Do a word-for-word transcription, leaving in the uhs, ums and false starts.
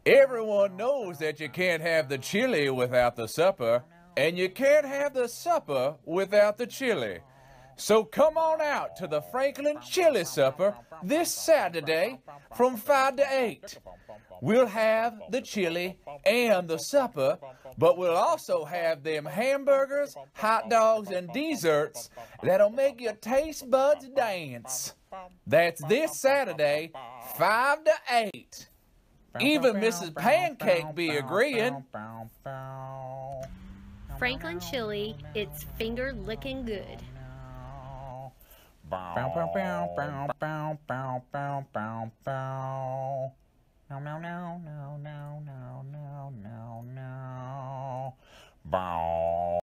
Everyone knows that you can't have the chili without the supper, and you can't have the supper without the chili. So come on out to the Franklin Chili Supper this Saturday from five to eight. We'll have the chili and the supper, but we'll also have them hamburgers, hot dogs, and desserts that'll make your taste buds dance. That's this Saturday, five to eight. Even Missus Pancake be agreeing. Franklin Chili, it's finger licking good. Bow, bow, bow, bow, bow, bow, bow, bow, bow. No, no, no, no, no, no, no, no, no. Bow.